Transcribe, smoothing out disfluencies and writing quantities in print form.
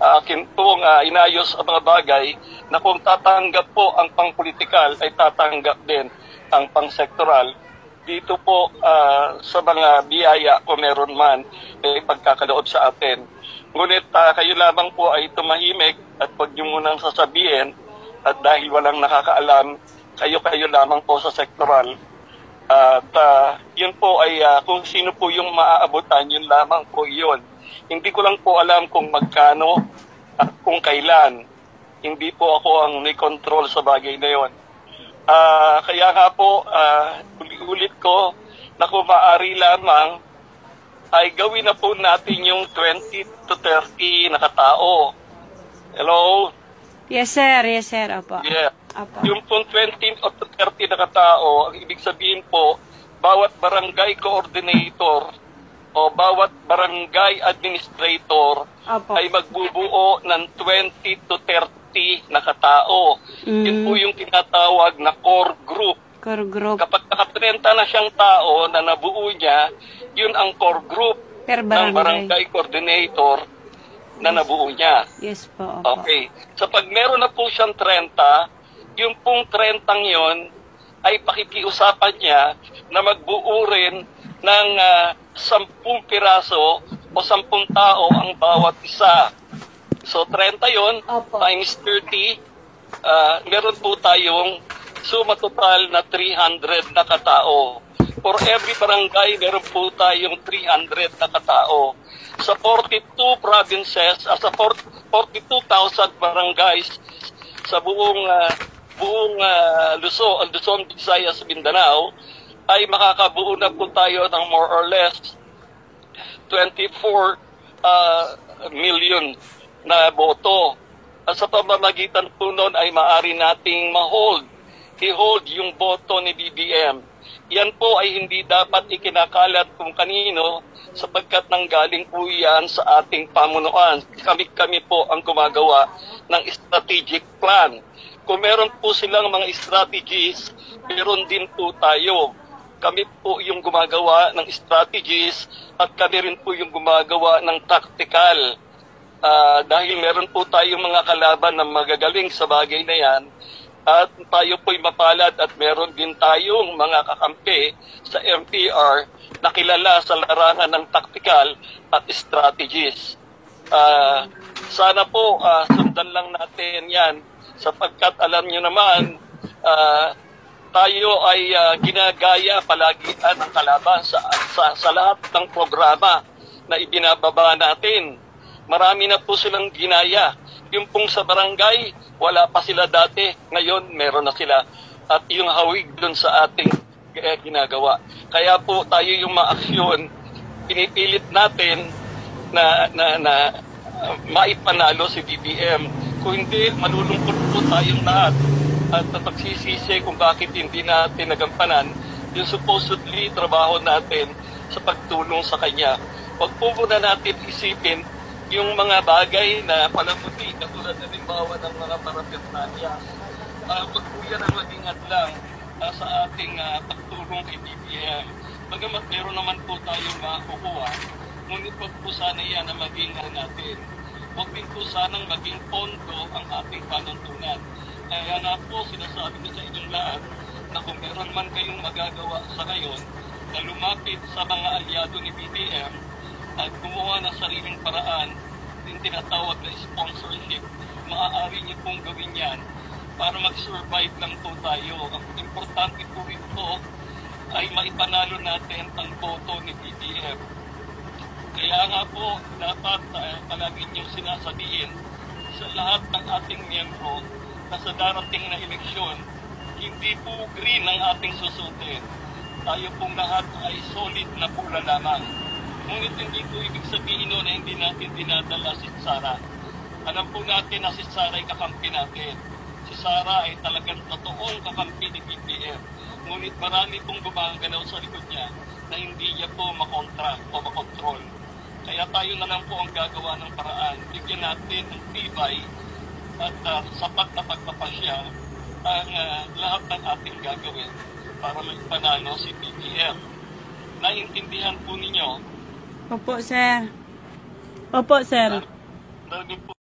akin pong inayos ang mga bagay na kung tatanggap po ang pang-political ay tatanggap din ang pang-sektoral. Dito po sa mga biyaya kung meron man may pagkakaloob sa atin. Ngunit kayo lamang po ay tumahimik at huwag niyo munang sasabihin at dahil walang nakakaalam, kayo lamang po sa sektoral. At yun po ay kung sino po yung maaabutan, yun lamang po yun. Hindi ko lang po alam kung magkano at kung kailan. Hindi po ako ang may control sa bagay na yun. Kaya nga po, ulit ko na kung maaari lamang ay gawin na po natin yung 20 to 30 na katao. Hello? Yes, sir. Yes, sir. Opo. Yeah. Opo. Yung pong 20 to 30 na katao, ang ibig sabihin po, bawat barangay coordinator o bawat barangay administrator Opo. ay magbubuo ng 20 to 30 na katao. Yun po yung tinatawag na core group. Core group. Kapag nakatrenta na siyang tao na nabuo niya, yun ang core group Per ng barangay coordinator na nabuo niya. Yes po. Opo. Okay. So pag meron na po siyang 30, yung pong 30 yon ay pakikiusapan niya na magbuo rin ng 10 piraso o 10 tao ang bawat isa. So 30 yon times 30, meron po tayong suma total na 300 na katao. For every barangay, meron po tayong 300 na katao. Sa 42 provinces, sa 42,000 barangays sa buong Luzon, Visayas, Mindanao, ay makakabuo na po tayo ng more or less 24 million na boto. At sa pamamagitan po noon ay maaari nating i-hold yung boto ni BBM. Yan po ay hindi dapat ikinakalat kung kanino sapagkat nanggaling po yan sa ating pamunuan. Kami po ang gumagawa ng strategic plan. Kung meron po silang mga strategies, meron din po tayo. Kami po yung gumagawa ng strategies at kami rin po yung gumagawa ng tactical. Dahil meron po tayong mga kalaban na magagaling sa bagay na yan, at tayo po'y mapalad at meron din tayong mga kakampi sa MPR na kilala sa larangan ng tactical at strategies. Sana po sundan lang natin yan sapagkat alam nyo naman tayo ay ginagaya palagi ng kalaban sa lahat ng programa na ibinababa natin. Marami na po silang ginaya. Yung pong sa barangay, wala pa sila dati. Ngayon, meron na sila. At yung hawig dun sa ating ginagawa. Kaya po tayo yung maaksyon, pinipilit natin na maipanalo si BBM. Kung hindi, malulungkot po tayong lahat. At pagsisisi kung bakit hindi natin nagampanan yung supposedly trabaho natin sa pagtulong sa kanya. Huwag po muna natin isipin yung mga bagay na palamuti, katulad na limbawa ng mga parapetnanya. Huwag po yan ang maging hadlang sa ating pagtulong kay BBM. Bagamat meron naman po tayong makukuha, ngunit huwag po sana yan na maging natin. Huwag din po sanang maging pondo ang ating panuntunan. Kaya nga po, sinasabi ko sa inyong lahat na kung meron man kayong magagawa sa ngayon na lumapit sa mga alyado ni BBM at gumawa ng sariling paraan, yung tinatawag na sponsorship, maaari niyo pong gawin yan para mag-survive lang po tayo. Ang importante po ito ay maipanalo natin ang boto ni BBM. Kaya nga po, dapat palagi niyong sinasabihin sa lahat ng ating miyembro na sa darating na eleksyon, hindi po green ang ating susutin. Tayo pong lahat ay solid na pula lamang. Ngunit hindi po ibig sabihin na hindi natin dinadala si Sara. Alam po natin na si Sara ay kakampi natin. Si Sara ay talagang totoong kakampi ni BBM. Ngunit marami pong gumagalaw sa likod niya na hindi niya po makontra o makontrol. Kaya tayo na lang po ang gagawa ng paraan. Bigyan natin ng tibay at sapat na pagpapasya ang lahat ng ating gagawin para magpanalo si BBM. Naiintindihan po ninyo? Opo, sir. Opo, sir. Dahil po